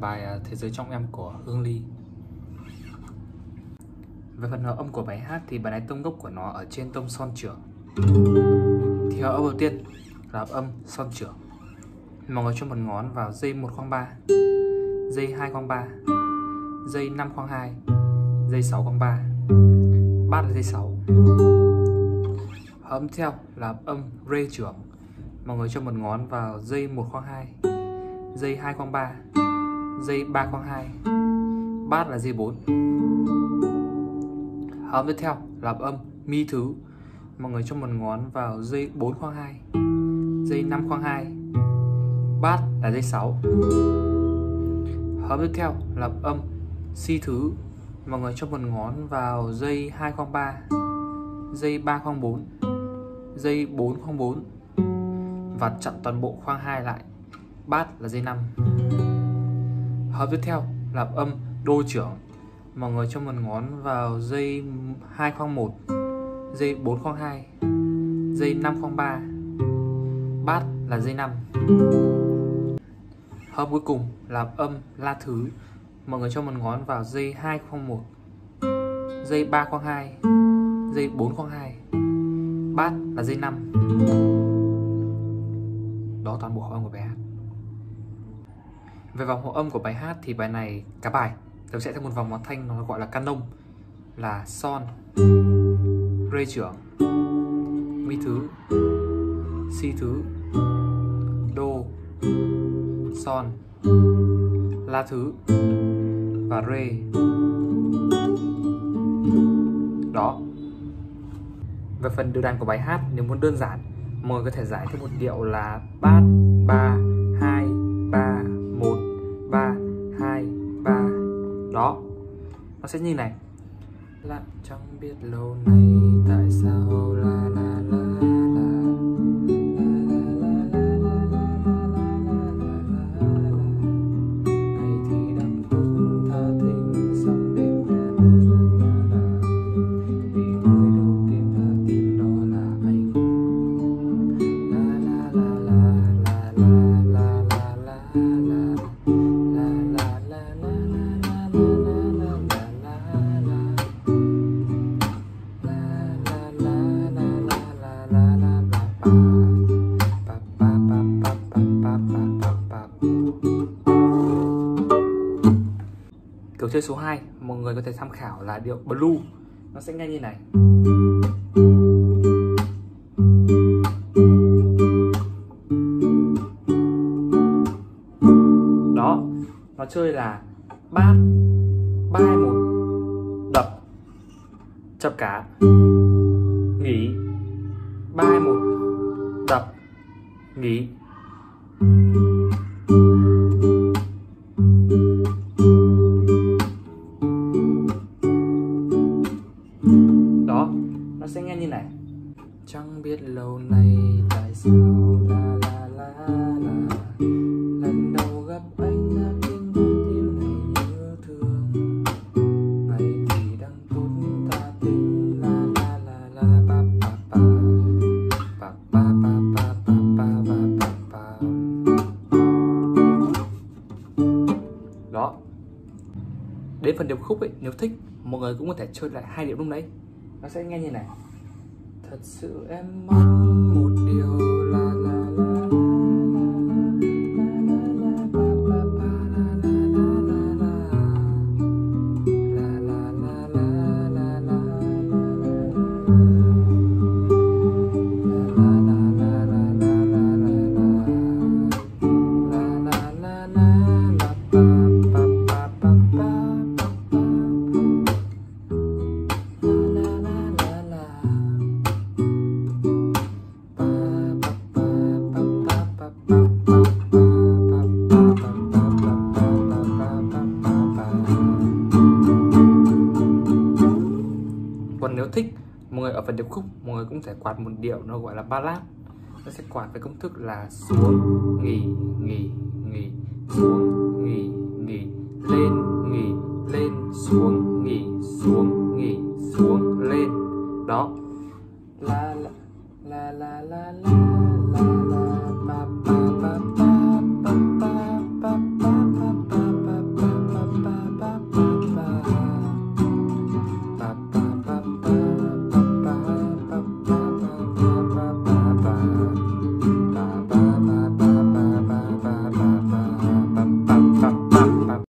bài Thế giới trong em của Hương Ly. Về phần hợp âm của bài hát thì bài này tông gốc của nó ở trên tông son trưởng. Thì hợp âm đầu tiên là hợp âm son trưởng. Mọi người cho một ngón vào dây 1 khoang 3, dây 2 khoang 3, dây 5 khoang 2, dây 6 khoang 3, bát là dây 6. Hợp âm theo là hợp âm rê trưởng. Mọi người cho một ngón vào dây 1 khoang 2, dây 2 khoang 3, dây 3 khoang 2, bát là dây 4. Hợp âm tiếp theo là hợp âm mi thứ. Mọi người cho một ngón vào dây 4 khoang 2, dây 5 khoang 2, bát là dây 6. Hợp âm tiếp theo là hợp âm si thứ. Mọi người cho một ngón vào dây 2 khoang 3, dây 3 khoang 4, dây 4 khoang 4 và chặn toàn bộ khoang 2 lại, bát là dây 5. Hợp tiếp theo là hợp âm đô trưởng. Mọi người cho một ngón vào dây 2 khoang 1, dây 4 khoang 2, dây 5 khoang 3, bát là dây 5. Hợp cuối cùng là hợp âm la thứ. Mọi người cho một ngón vào dây 2 khoang 1, dây 3 khoang 2, dây 4 khoang 2, bát là dây 5. Đó toàn bộ hợp âm của bài hát. Về vòng hợp âm của bài hát thì bài này cả bài đều sẽ theo một vòng âm thanh nó gọi là canon, là son, rê trưởng, mi thứ, si thứ, đô, son, la thứ và rê. Đó. Về phần điều đàn của bài hát, nếu muốn đơn giản, mọi người có thể giải theo một điệu là bát 3 2 3 1 3 2 3. Đó. Nó sẽ như này. Là chẳng biết lâu nay tại sao la la la la. Kiểu chơi số 2 mọi người có thể tham khảo là điệu blue. Nó sẽ nghe như này. Đó. Nó chơi là bát 3 2 1 đập chập cá nghỉ 3 2 1 đập nghỉ. Đó, nó sẽ nghe như này. Chẳng biết lâu nay tại sao la la la la. Lần đầu gặp anh đã khiến con tim này nhớ thương. Ngày thì đang tốt ta tình la la la la ba ba ba ba ba ba ba ba ba ba ba. Đó. Đến phần điệp khúc ấy, nếu thích mọi người cũng có thể chơi lại hai điệu lúc nãy. Nó sẽ nghe như này. Thật sự em mong một điều la la la la la la ba ba ba la la la la la la la la la la Còn nếu thích, mọi người ở phần điệp khúc mọi người cũng thể quạt một điệu nó gọi là ballad. Nó sẽ quạt với công thức là xuống nghỉ nghỉ nghỉ, xuống nghỉ nghỉ, lên